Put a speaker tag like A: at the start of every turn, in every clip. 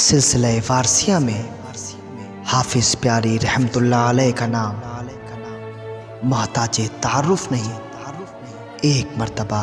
A: सिलसिला फारसिया में हाफिज़ प्यारी रहमतुल्लाह अलैह का नाम मोहताजे तारुफ नहीं। एक मर्तबा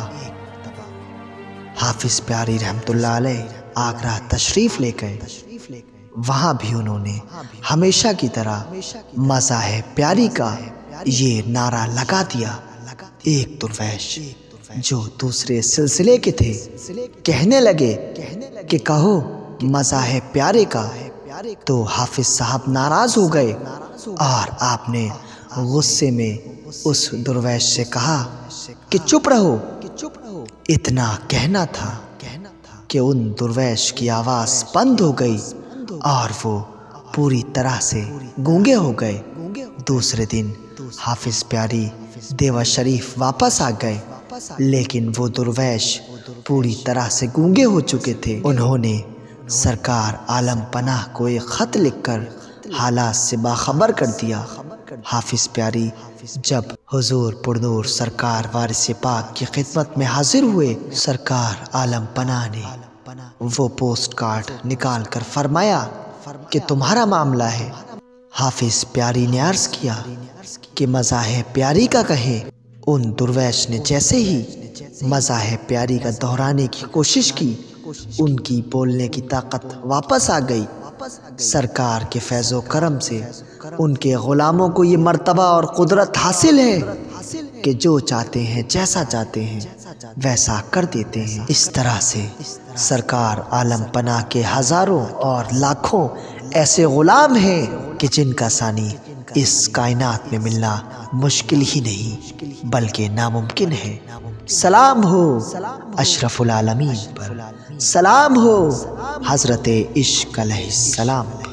A: हाफिज़ प्यारी रहमतुल्लाह अलैह आगरा तशरीफ़ ले गए। वहाँ भी उन्होंने हमेशा की तरह मज़ाहे प्यारी का ये नारा लगा दिया। एक दुर्वैश जो दूसरे सिलसिले के थे कहने लगे कि कहो मज़ाहे प्यारे का, तो हाफिज़ साहब नाराज़ हो गए और आपने गुस्से में उस दुर्वैश से कहा कि चुप रहो। इतना कहना था कि उन दुर्वैश की आवाज़ बंद हो गई और वो पूरी तरह से गूंगे हो गए। दूसरे दिन हाफिज़ प्यारी देवा शरीफ वापस आ गए, लेकिन वो दुर्वैश पूरी तरह से गूंगे हो चुके थे। उन्होंने सरकार आलम पनाह को एक ख़त लिखकर हालात से बाखबर कर दिया। हाफिज़ प्यारी जब हुजूर पुरनूर सरकार वारिस पाक की खिदमत में हाजिर हुए, सरकार आलम पनाह ने वो पोस्ट कार्ड निकाल कर फरमाया कि तुम्हारा मामला है। हाफिज़ प्यारी ने अर्ज़ किया कि मज़ाहे प्यारी का कहे। उन दुर्वैश ने जैसे ही मज़ाहे प्यारी का दोहराने की कोशिश की, उनकी बोलने की ताकत वापस आ गई। सरकार के फैज़ो करम से उनके ग़ुलामों को ये मर्तबा और कुदरत हासिल है कि जो चाहते हैं, जैसा चाहते हैं वैसा कर देते हैं। इस तरह से सरकार आलम पनाह के हज़ारों और लाखों ऐसे ग़ुलाम हैं कि जिनका सानी इस कायनात में मिलना मुश्किल ही नहीं बल्कि नामुमकिन है। सलाम हो अशरफुल आलमीन पर, सलाम हो हज़रत इश्क़ अलैहिस्सलाम।